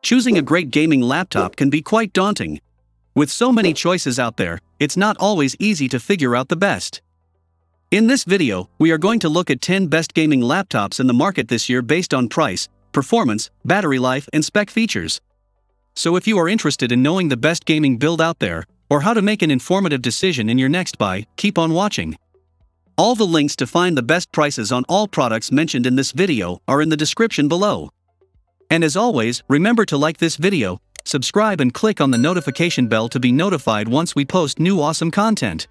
Choosing a great gaming laptop can be quite daunting. With so many choices out there, it's not always easy to figure out the best. In this video, we are going to look at 10 best gaming laptops in the market this year based on price, performance, battery life, and spec features. So if you are interested in knowing the best gaming build out there, or how to make an informative decision in your next buy, keep on watching. All the links to find the best prices on all products mentioned in this video are in the description below. And as always, remember to like this video, subscribe and click on the notification bell to be notified once we post new awesome content.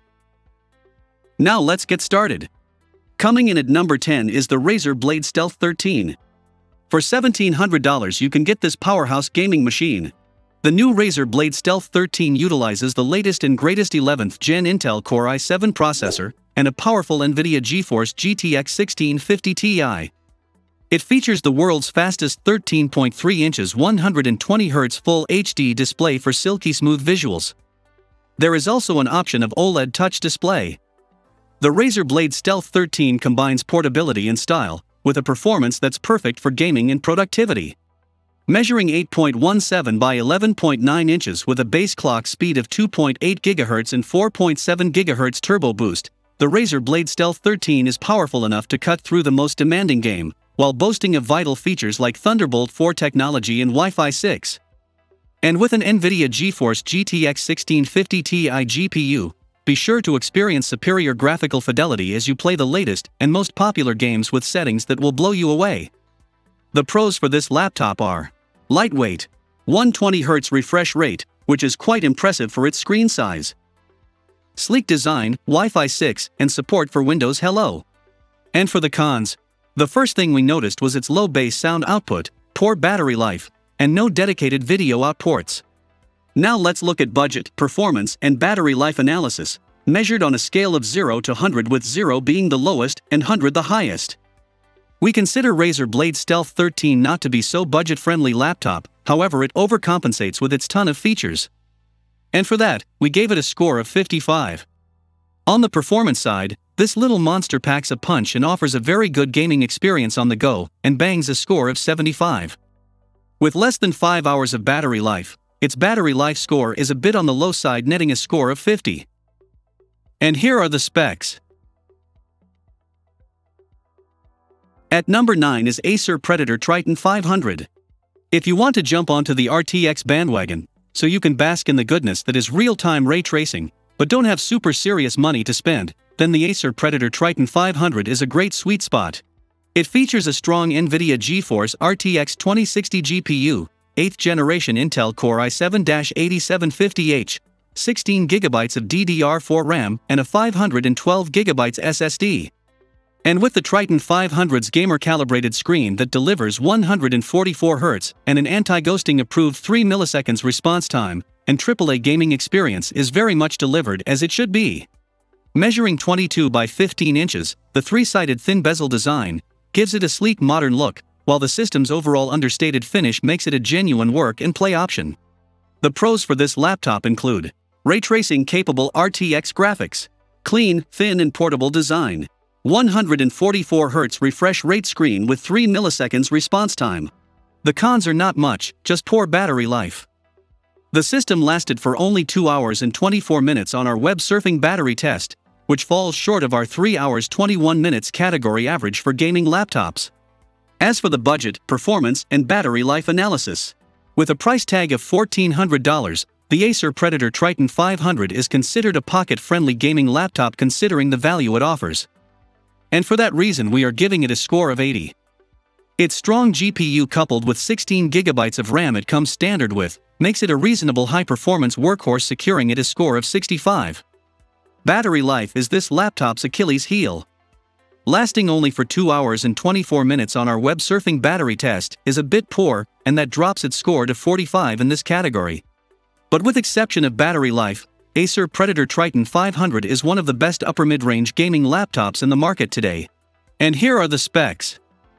Now let's get started. Coming in at number 10 is the Razer Blade Stealth 13. For $1,700 you can get this powerhouse gaming machine. The new Razer Blade Stealth 13 utilizes the latest and greatest 11th Gen Intel Core i7 processor and a powerful NVIDIA GeForce GTX 1650 Ti. It features the world's fastest 13.3 inches 120Hz Full HD display for silky smooth visuals. There is also an option of OLED touch display. The Razer Blade Stealth 13 combines portability and style, with a performance that's perfect for gaming and productivity. Measuring 8.17 by 11.9 inches with a base clock speed of 2.8 GHz and 4.7 GHz turbo boost, the Razer Blade Stealth 13 is powerful enough to cut through the most demanding game, while boasting of vital features like Thunderbolt 4 technology and Wi-Fi 6. And with an NVIDIA GeForce GTX 1650 Ti GPU, be sure to experience superior graphical fidelity as you play the latest and most popular games with settings that will blow you away. The pros for this laptop are: lightweight, 120Hz refresh rate, which is quite impressive for its screen size. Sleek design, Wi-Fi 6, and support for Windows Hello. And for the cons, the first thing we noticed was its low bass sound output, poor battery life, and no dedicated video out ports. Now let's look at budget, performance, and battery life analysis, measured on a scale of 0 to 100 with 0 being the lowest and 100 the highest. We consider Razer Blade Stealth 13 not to be so budget-friendly laptop, however it overcompensates with its ton of features. And for that, we gave it a score of 55. On the performance side, this little monster packs a punch and offers a very good gaming experience on the go, and bangs a score of 75. With less than 5 hours of battery life, its battery life score is a bit on the low side, netting a score of 50. And here are the specs. At number 9 is Acer Predator Triton 500. If you want to jump onto the RTX bandwagon, so you can bask in the goodness that is real-time ray tracing, but don't have super serious money to spend, then the Acer Predator Triton 500 is a great sweet spot. It features a strong NVIDIA GeForce RTX 2060 GPU, 8th generation Intel Core i7-8750H, 16GB of DDR4 RAM, and a 512GB SSD. And with the Triton 500's gamer-calibrated screen that delivers 144Hz and an anti-ghosting approved 3 milliseconds response time, and AAA gaming experience is very much delivered as it should be. Measuring 22 by 15 inches, the three-sided thin bezel design gives it a sleek modern look, while the system's overall understated finish makes it a genuine work and play option. The pros for this laptop include: ray tracing capable RTX graphics, clean, thin and portable design, 144Hz refresh rate screen with 3 milliseconds response time. The cons are not much, just poor battery life. The system lasted for only 2 hours and 24 minutes on our web surfing battery test, which falls short of our 3 hours 21 minutes category average for gaming laptops. As for the budget, performance, and battery life analysis, with a price tag of $1,400, the Acer Predator Triton 500 is considered a pocket-friendly gaming laptop considering the value it offers. And for that reason we are giving it a score of 80. Its strong GPU coupled with 16GB of RAM it comes standard with, makes it a reasonable high-performance workhorse, securing it a score of 65. Battery life is this laptop's Achilles heel. Lasting only for 2 hours and 24 minutes on our web surfing battery test is a bit poor, and that drops its score to 45 in this category. But with exception of battery life, Acer Predator Triton 500 is one of the best upper mid-range gaming laptops in the market today. And here are the specs.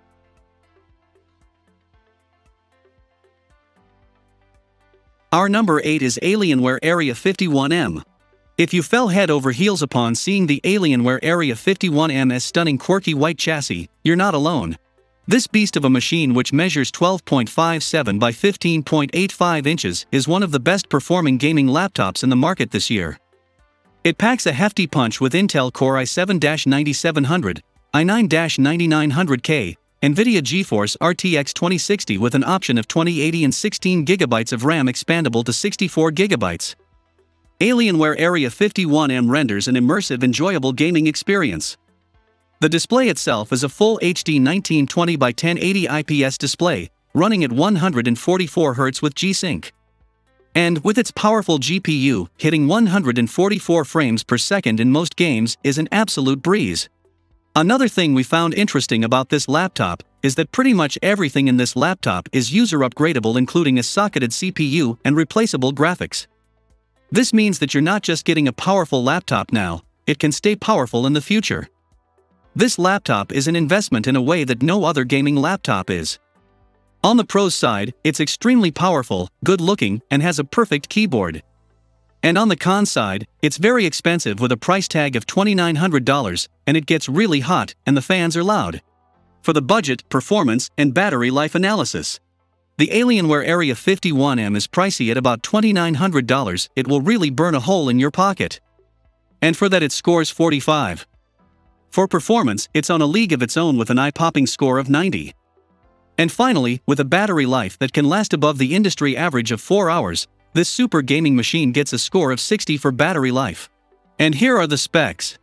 Our number 8 is Alienware Area 51M. If you fell head over heels upon seeing the Alienware Area 51M's stunning quirky white chassis, you're not alone. This beast of a machine, which measures 12.57 by 15.85 inches, is one of the best performing gaming laptops in the market this year. It packs a hefty punch with Intel Core i7-9700, i9-9900K, NVIDIA GeForce RTX 2060 with an option of 2080 and 16GB of RAM expandable to 64GB. Alienware Area 51M renders an immersive, enjoyable gaming experience. The display itself is a full HD 1920 by 1080 IPS display, running at 144 Hz with G-Sync. And with its powerful GPU, hitting 144 frames per second in most games is an absolute breeze. Another thing we found interesting about this laptop is that pretty much everything in this laptop is user upgradable, including a socketed CPU and replaceable graphics. This means that you're not just getting a powerful laptop now, it can stay powerful in the future. This laptop is an investment in a way that no other gaming laptop is. On the pros side, it's extremely powerful, good-looking, and has a perfect keyboard. And on the cons side, it's very expensive with a price tag of $2,900, and it gets really hot and the fans are loud. For the budget, performance, and battery life analysis, the Alienware Area 51M is pricey at about $2,900. It will really burn a hole in your pocket. And for that, it scores 45. For performance, it's on a league of its own with an eye-popping score of 90. And finally, with a battery life that can last above the industry average of 4 hours, this super gaming machine gets a score of 60 for battery life. And here are the specs.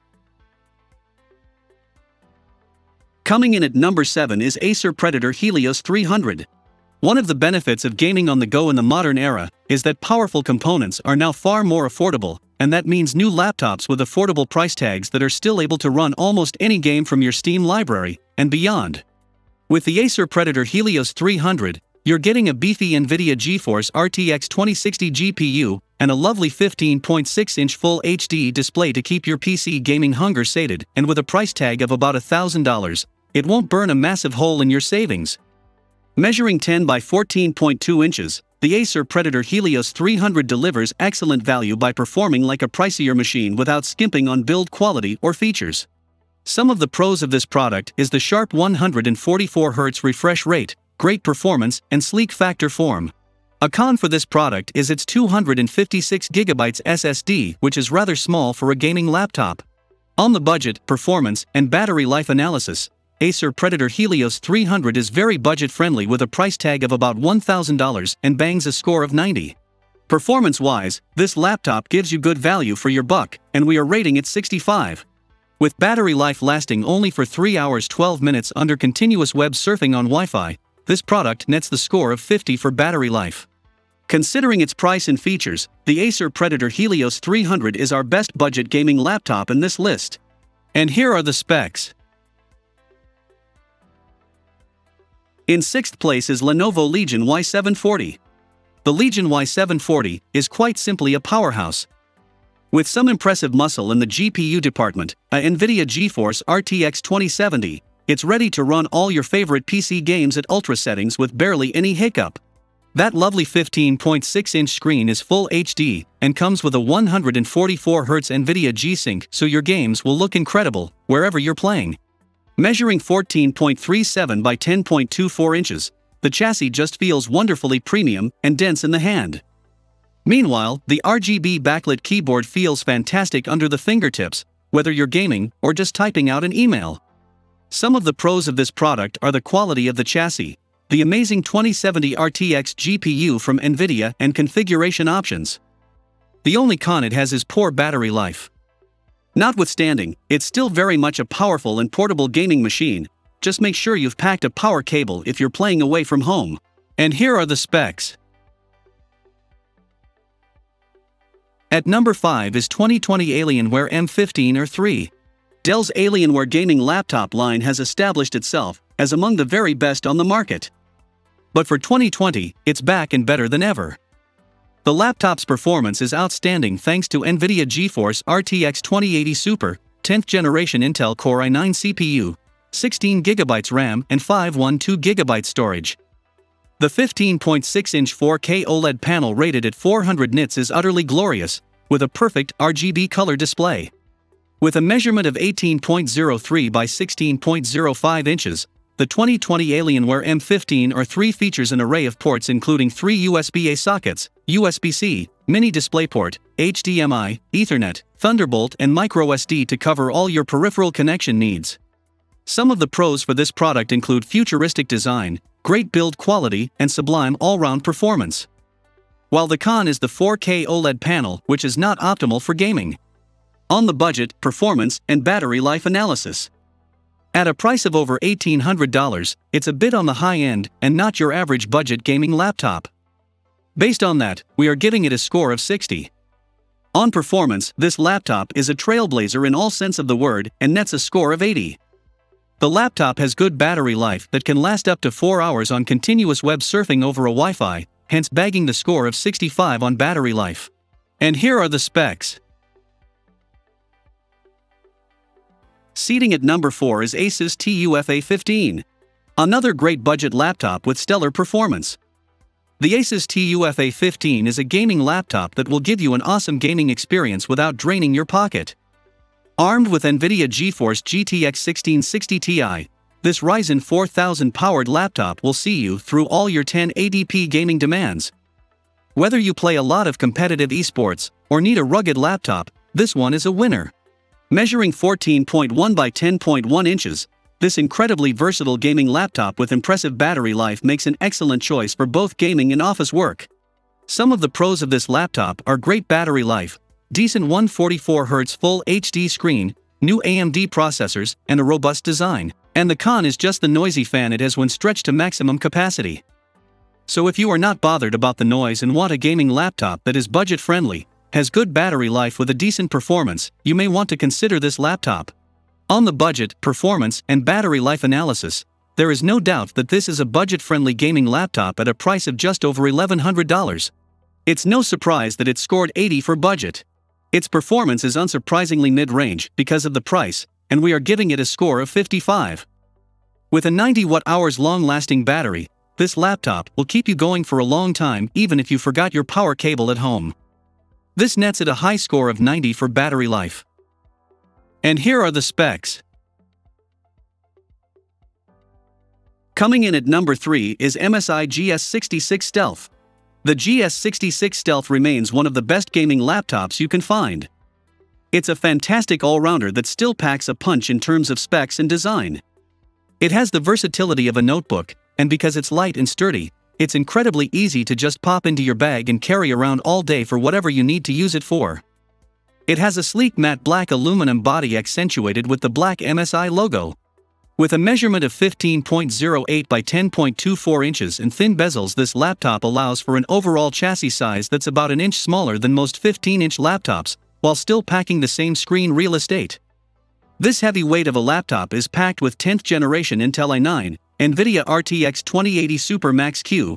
Coming in at number 7 is Acer Predator Helios 300. One of the benefits of gaming on the go in the modern era is that powerful components are now far more affordable, and that means new laptops with affordable price tags that are still able to run almost any game from your Steam library and beyond. With the Acer Predator Helios 300, you're getting a beefy NVIDIA GeForce RTX 2060 GPU and a lovely 15.6-inch Full HD display to keep your PC gaming hunger sated, and with a price tag of about $1,000, it won't burn a massive hole in your savings. Measuring 10 by 14.2 inches, the Acer Predator Helios 300 delivers excellent value by performing like a pricier machine without skimping on build quality or features. Some of the pros of this product is the sharp 144 Hz refresh rate, great performance, and sleek factor form. A con for this product is its 256GB SSD, which is rather small for a gaming laptop. On the budget, performance, and battery life analysis, Acer Predator Helios 300 is very budget-friendly with a price tag of about $1,000 and bangs a score of 90. Performance-wise, this laptop gives you good value for your buck, and we are rating it 65. With battery life lasting only for 3 hours 12 minutes under continuous web surfing on Wi-Fi, this product nets the score of 50 for battery life. Considering its price and features, the Acer Predator Helios 300 is our best budget gaming laptop in this list. And here are the specs. In 6th place is Lenovo Legion Y740. The Legion Y740 is quite simply a powerhouse. With some impressive muscle in the GPU department, a NVIDIA GeForce RTX 2070, it's ready to run all your favorite PC games at ultra settings with barely any hiccup. That lovely 15.6-inch screen is Full HD and comes with a 144 Hz NVIDIA G-Sync, so your games will look incredible wherever you're playing. Measuring 14.37 by 10.24 inches, the chassis just feels wonderfully premium and dense in the hand. Meanwhile, the RGB backlit keyboard feels fantastic under the fingertips, whether you're gaming or just typing out an email. Some of the pros of this product are the quality of the chassis, the amazing 2070 RTX GPU from NVIDIA, and configuration options. The only con it has is poor battery life. Notwithstanding, it's still very much a powerful and portable gaming machine. Just make sure you've packed a power cable if you're playing away from home. And here are the specs. At number 5 is 2020 Alienware M15 R3. Dell's Alienware gaming laptop line has established itself as among the very best on the market. But for 2020, it's back and better than ever. The laptop's performance is outstanding thanks to NVIDIA GeForce RTX 2080 Super, 10th generation Intel Core i9 CPU, 16GB RAM and 512GB storage. The 15.6-inch 4K OLED panel rated at 400 nits is utterly glorious, with a perfect RGB color display. With a measurement of 18.03 by 16.05 inches, the 2020 Alienware M15 R3 features an array of ports including 3 USB-A sockets, USB-C, mini DisplayPort, HDMI, Ethernet, Thunderbolt and microSD to cover all your peripheral connection needs. Some of the pros for this product include futuristic design, great build quality, and sublime all-round performance. While the con is the 4K OLED panel, which is not optimal for gaming. On the budget, performance, and battery life analysis. At a price of over $1,800, it's a bit on the high end and not your average budget gaming laptop. Based on that, we are giving it a score of 60. On performance, this laptop is a trailblazer in all sense of the word and nets a score of 80. The laptop has good battery life that can last up to 4 hours on continuous web surfing over a Wi-Fi, hence bagging the score of 65 on battery life. And here are the specs. Seating at number 4 is Asus TUF A15. Another great budget laptop with stellar performance. The Asus TUF A15 is a gaming laptop that will give you an awesome gaming experience without draining your pocket. Armed with NVIDIA GeForce GTX 1660 Ti, this Ryzen 4000 powered laptop will see you through all your 1080p gaming demands. Whether you play a lot of competitive esports or need a rugged laptop, this one is a winner. Measuring 14.1 by 10.1 inches, this incredibly versatile gaming laptop with impressive battery life makes an excellent choice for both gaming and office work. Some of the pros of this laptop are great battery life, decent 144Hz Full HD screen, new AMD processors, and a robust design. And the con is just the noisy fan it has when stretched to maximum capacity. So if you are not bothered about the noise and want a gaming laptop that is budget-friendly, has good battery life with a decent performance, you may want to consider this laptop. On the budget, performance, and battery life analysis, there is no doubt that this is a budget-friendly gaming laptop at a price of just over $1,100. It's no surprise that it scored 80 for budget. Its performance is unsurprisingly mid-range because of the price, and we are giving it a score of 55. With a 90 watt-hours long-lasting battery, this laptop will keep you going for a long time even if you forgot your power cable at home. This nets it a high score of 90 for battery life. And here are the specs. Coming in at number 3 is MSI GS66 Stealth. The GS66 Stealth remains one of the best gaming laptops you can find. It's a fantastic all-rounder that still packs a punch in terms of specs and design. It has the versatility of a notebook, and because it's light and sturdy, it's incredibly easy to just pop into your bag and carry around all day for whatever you need to use it for. It has a sleek matte black aluminum body accentuated with the black MSI logo. With a measurement of 15.08 by 10.24 inches and thin bezels, this laptop allows for an overall chassis size that's about an inch smaller than most 15-inch laptops, while still packing the same screen real estate. This heavy weight of a laptop is packed with 10th generation Intel i9, NVIDIA RTX 2080 Super Max-Q,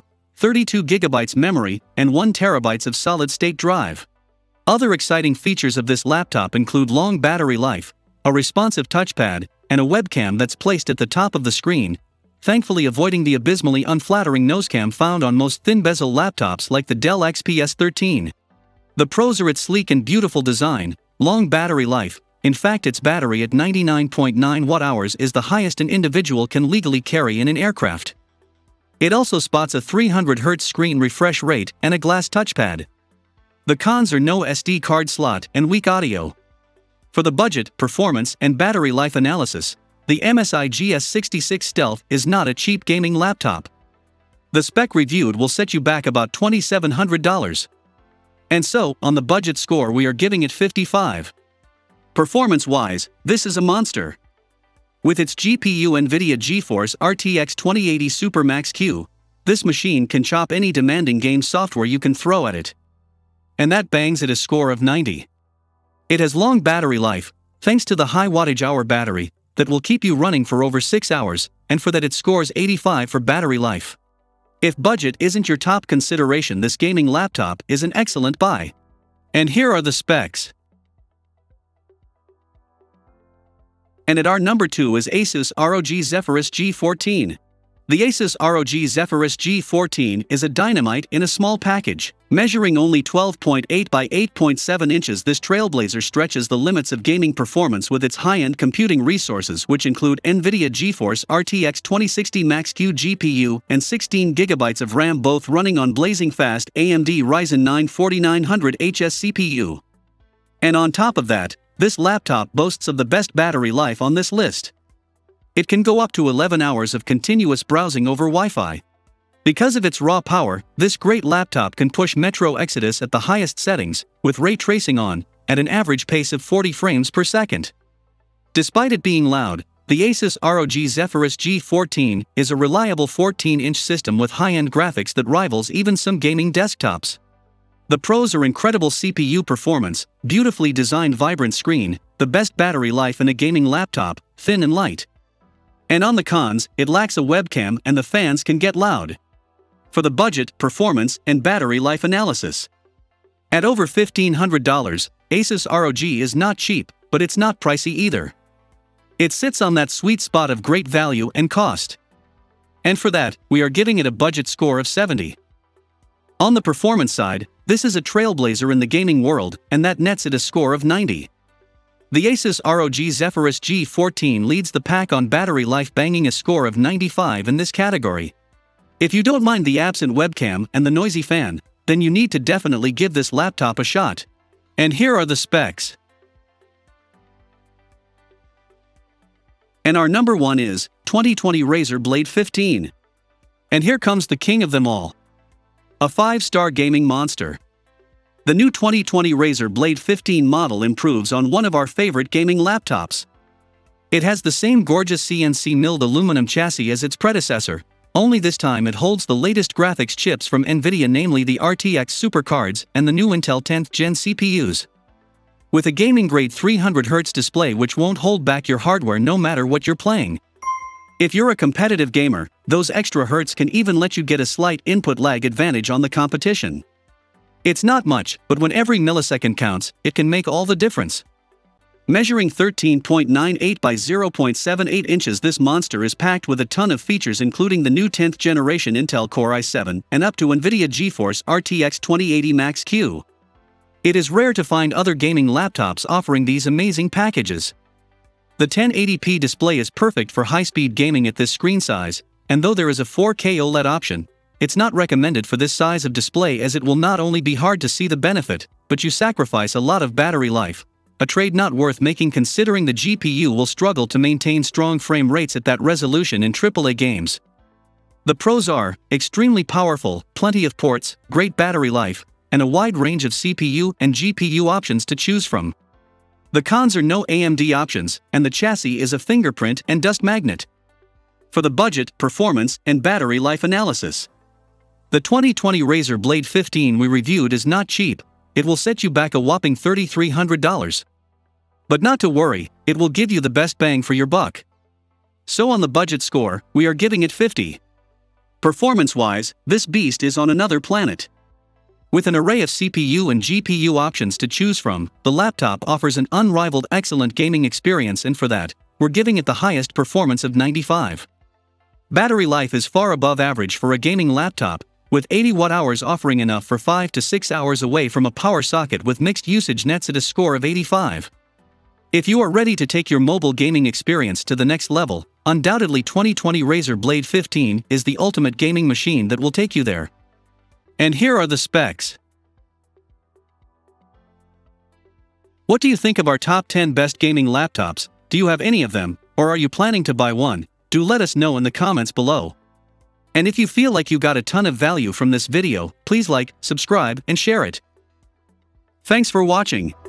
32GB memory, and 1TB of solid-state drive. Other exciting features of this laptop include long battery life, a responsive touchpad, and a webcam that's placed at the top of the screen, thankfully avoiding the abysmally unflattering nosecam found on most thin-bezel laptops like the Dell XPS 13. The pros are its sleek and beautiful design, long battery life. In fact, its battery at 99.9 watt-hours is the highest an individual can legally carry in an aircraft. It also spots a 300Hz screen refresh rate and a glass touchpad. The cons are no SD card slot and weak audio. For the budget, performance, and battery life analysis, the MSI GS66 Stealth is not a cheap gaming laptop. The spec reviewed will set you back about $2,700. And so, on the budget score, we are giving it 55. Performance-wise, this is a monster. With its GPU NVIDIA GeForce RTX 2080 Super Max-Q, this machine can chop any demanding game software you can throw at it. And that bangs it a score of 90. It has long battery life, thanks to the high wattage-hour battery, that will keep you running for over 6 hours, and for that it scores 85 for battery life. If budget isn't your top consideration, this gaming laptop is an excellent buy. And here are the specs. And at our number 2 is Asus ROG Zephyrus G14. The Asus ROG Zephyrus G14 is a dynamite in a small package. Measuring only 12.8 by 8.7 inches, this trailblazer stretches the limits of gaming performance with its high-end computing resources, which include NVIDIA GeForce RTX 2060 Max-Q GPU and 16GB of RAM, both running on blazing fast AMD Ryzen 9 4900HS CPU. And on top of that, this laptop boasts of the best battery life on this list. It can go up to 11 hours of continuous browsing over Wi-Fi. Because of its raw power, this great laptop can push Metro Exodus at the highest settings, with ray tracing on, at an average pace of 40 frames per second. Despite it being loud, the Asus ROG Zephyrus G14 is a reliable 14-inch system with high-end graphics that rivals even some gaming desktops. The pros are incredible CPU performance, beautifully designed vibrant screen, the best battery life in a gaming laptop, thin and light. And on the cons, it lacks a webcam and the fans can get loud. For the budget, performance, and battery life analysis. At over $1,500, Asus ROG is not cheap, but it's not pricey either. It sits on that sweet spot of great value and cost. And for that, we are giving it a budget score of 70. On the performance side, this is a trailblazer in the gaming world, and that nets it a score of 90. The Asus ROG Zephyrus G14 leads the pack on battery life, banging a score of 95 in this category. If you don't mind the absent webcam and the noisy fan, then you need to definitely give this laptop a shot. And here are the specs. And our number one is 2020 Razer Blade 15. And here comes the king of them all. A 5-star gaming monster. The new 2020 Razer Blade 15 model improves on one of our favorite gaming laptops. It has the same gorgeous CNC milled aluminum chassis as its predecessor, only this time it holds the latest graphics chips from NVIDIA, namely the RTX supercards and the new Intel 10th Gen CPUs. With a gaming-grade 300Hz display which won't hold back your hardware no matter what you're playing. If you're a competitive gamer, those extra hertz can even let you get a slight input lag advantage on the competition. It's not much, but when every millisecond counts, it can make all the difference. Measuring 13.98 by 0.78 inches, this monster is packed with a ton of features, including the new 10th generation Intel Core i7 and up to NVIDIA GeForce RTX 2080 Max-Q. It is rare to find other gaming laptops offering these amazing packages. The 1080p display is perfect for high-speed gaming at this screen size, and though there is a 4K OLED option, it's not recommended for this size of display, as it will not only be hard to see the benefit, but you sacrifice a lot of battery life. A trade not worth making considering the GPU will struggle to maintain strong frame rates at that resolution in AAA games. The pros are extremely powerful, plenty of ports, great battery life, and a wide range of CPU and GPU options to choose from. The cons are no AMD options, and the chassis is a fingerprint and dust magnet. For the budget, performance, and battery life analysis. The 2020 Razer Blade 15 we reviewed is not cheap. It will set you back a whopping $3,300. But not to worry, it will give you the best bang for your buck. So on the budget score, we are giving it 50. Performance-wise, this beast is on another planet. With an array of CPU and GPU options to choose from, the laptop offers an unrivaled excellent gaming experience, and for that, we're giving it the highest performance of 95. Battery life is far above average for a gaming laptop, with 80 watt-hours offering enough for 5 to 6 hours away from a power socket, with mixed usage nets at a score of 85. If you are ready to take your mobile gaming experience to the next level, undoubtedly 2020 Razer Blade 15 is the ultimate gaming machine that will take you there. And here are the specs. What do you think of our top 10 best gaming laptops? Do you have any of them, or are you planning to buy one? Do let us know in the comments below. And if you feel like you got a ton of value from this video, please like, subscribe, and share it. Thanks for watching.